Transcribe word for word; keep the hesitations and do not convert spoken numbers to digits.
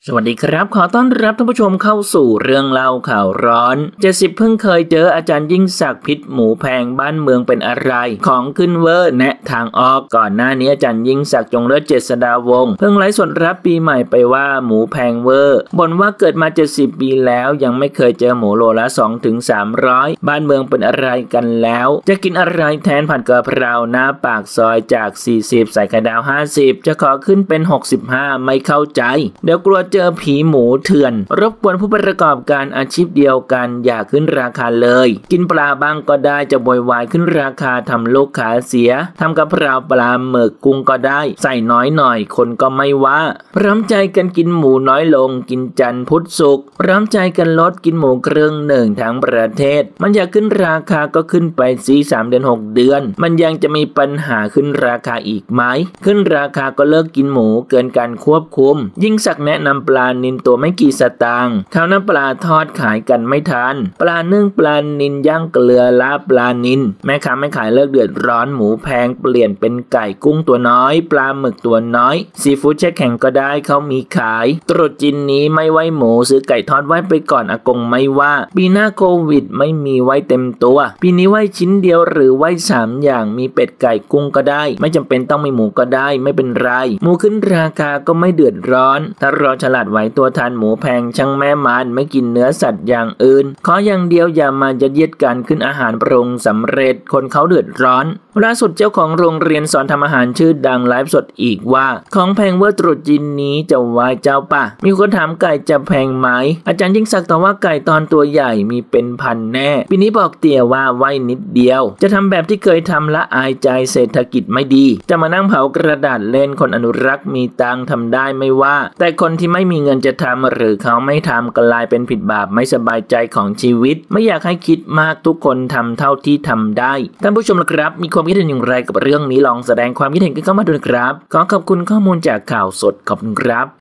สวัสดีครับขอต้อนรับท่านผู้ชมเข้าสู่เรื่องเล่าข่าวร้อนเจ็ดสิบเพิ่งเคยเจออาจารย์ยิ่งศักดิ์พิษหมูแพงบ้านเมืองเป็นอะไรของขึ้นเวอร์แนะทางออกก่อนหน้านี้อาจารย์ยิ่งศักดิ์จงเลิศเจษฎาวงศ์เพิ่งไลฟ์สดรับปีใหม่ไปว่าหมูแพงเวอร์บ่นว่าเกิดมาเจ็ดสิบปีแล้วยังไม่เคยเจอหมูโลละ สองถึงสามร้อย บ้านเมืองเป็นอะไรกันแล้วจะกินอะไรแทนผัดกะเพราหน้าปากซอยจากสี่สิบใส่ไข่ดาวห้าสิบจะขอขึ้นเป็นหกสิบห้าไม่เข้าใจเดี๋ยวกลัวเจอผีหมูเถื่อนรบกวนผู้ประกอบการอาชีพเดียวกันอย่าขึ้นราคาเลยกินปลาบ้างก็ได้จะโวยวายขึ้นราคาทำลูกค้าเสียทำกะเพราปลาหมึกกุ้งก็ได้ใส่น้อยหน่อยคนก็ไม่ว่าพร้อมใจกันกินหมูน้อยลงกินจันทร์พุธศุกร์พร้อมใจกันลดกินหมูครึ่งหนึ่งทั้งประเทศมันอยากขึ้นราคาก็ขึ้นไปสิสามเดือนหกเดือนมันยังจะมีปัญหาขึ้นราคาอีกไหมขึ้นราคาก็เลิกกินหมูเกินการควบคุมยิ่งศักดิ์แนะนำปลานิลตัวไม่กี่สตางค์ข้าวหน้าปลาทอดขายกันไม่ทันปลานึ่งปลานิลย่างเกลือลาปลานิลแม่ค้าไม่ขายเลิกเดือดร้อนหมูแพงเปลี่ยนเป็นไก่กุ้งตัวน้อยปลาหมึกตัวน้อยซีฟู้ดแช่แข็งก็ได้เขามีขายตรุษจีนนี้ไม่ไหวหมูซื้อไก่ทอดไหว้ไปก่อนอากงไม่ว่าปีหน้าโควิดไม่มีไหว้เต็มตัวปีนี้ไหว้ชิ้นเดียวหรือไหว้สามอย่างมีเป็ดไก่กุ้งก็ได้ไม่จำเป็นต้องมีหมูก็ได้ไม่เป็นไรหมูขึ้นราคาก็ไม่เดือดร้อนถ้ารอฉลาดไหวตัวทานหมูแพงช่างแม่มันไม่กินเนื้อสัตว์อย่างอื่นขออย่างเดียวอย่ามายัดเยียดกันขึ้นอาหารปรุงสำเร็จคนเขาเดือดร้อนล่าสุดเจ้าของโรงเรียนสอนทำอาหารชื่อดังไลฟ์สดอีกว่าของแพงเวอร์ตรุษจีนนี้จะไหว้เจ้าป่ะมีคนถามไก่จะแพงไหมอาจารย์ยิ่งศักดิ์ตอบว่าไก่ตอนตัวใหญ่มีเป็นพันแน่ปีนี้บอกเตี่ยว่าไหว้นิดเดียวจะทำแบบที่เคยทำละอายใจเศรษฐกิจไม่ดีจะมานั่งเผากระดาษเล่นคนอนุรักษ์มีตังทำได้ไม่ว่าแต่คนที่ไม่มีเงินจะทำหรือเขาไม่ทำกลายเป็นผิดบาปไม่สบายใจของชีวิตไม่อยากให้คิดมากทุกคนทำเท่าที่ทำได้ท่านผู้ชมล่ะครับมีความคิดเห็นอย่างไรกับเรื่องนี้ลองแสดงความคิดเห็นกันเข้ามาดูนะครับขอขอบคุณข้อมูลจากข่าวสดขอบคุณครับ